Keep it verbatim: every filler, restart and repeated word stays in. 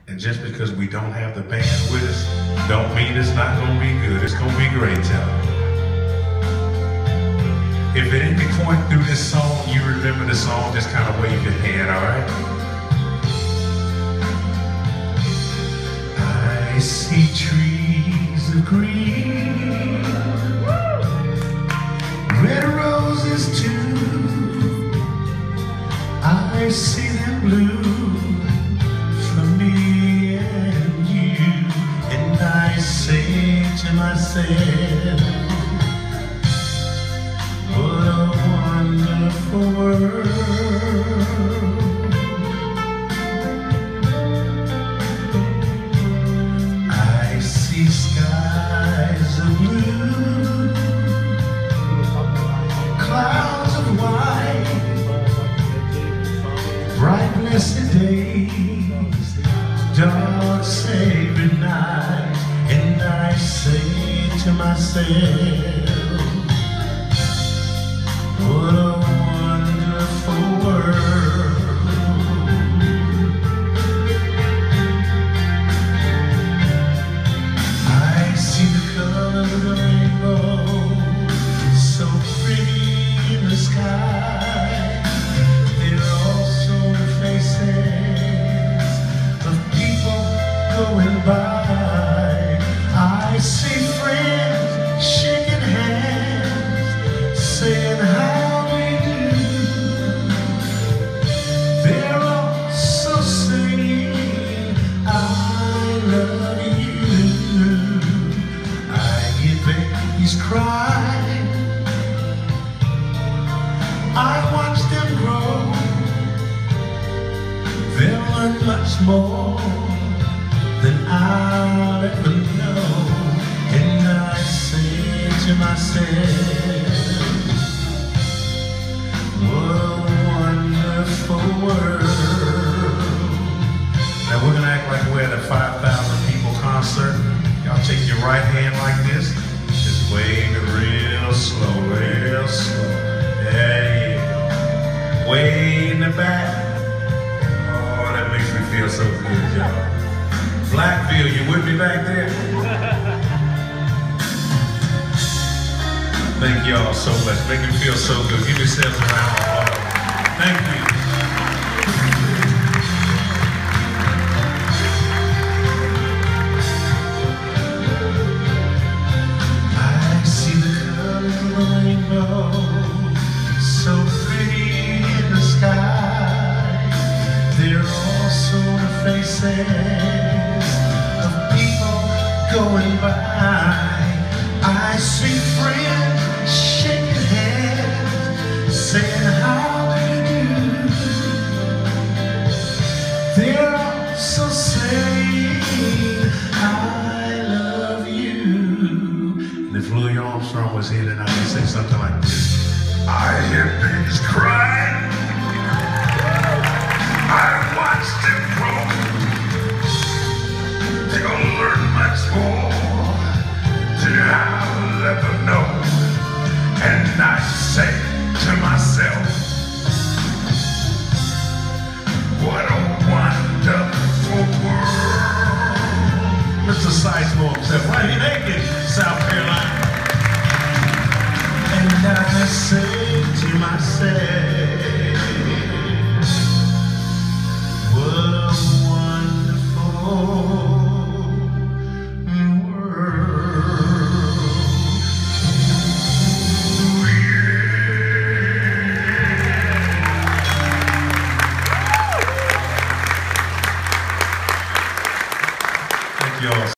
And just because we don't have the band with us, don't mean it's not gonna be good. It's gonna be great, y'all. If at any point through this song you remember the song, just kind of wave your hand, all right? I see trees of green, red roses too. I see them blue for me and you. And I say to myself, what a wonderful world. I see skies of blue, clouds of white, bright blessed days, dark sacred night. And I say to myself, what a wonderful world. I see the colors of the rainbow, so pretty in the sky. There are also the faces of people going by. I see friends shaking hands, saying how they do. They're all so saying I love you. I hear babies cry, I watch them grow. They'll learn much more than I'll ever know. And I say to myself, what a wonderful world. Now we're gonna act like we're at a five thousand people concert. Y'all take your right hand like this, just wave it real slow, real slow. There you go. Way in the back. Oh, that makes me feel so good, y'all. Blackfield, you with me back there? Thank y'all so much. Make me feel so good. Give yourselves a round of applause. Thank you. I see the colors of the rainbow, so pretty in the sky. There are also the faces of people going by. I see friends shaking hands, saying how they do. They're also saying I love you. And if Louis Armstrong was here tonight, he'd say something like this. I hear babies cry, I watch them grow. They're gonna learn much more than I'll ever know. And I say to myself, what a wonderful world. Mister Sikes for himself, right in Aiken, South Carolina. And I say to myself, what a wonderful y'all.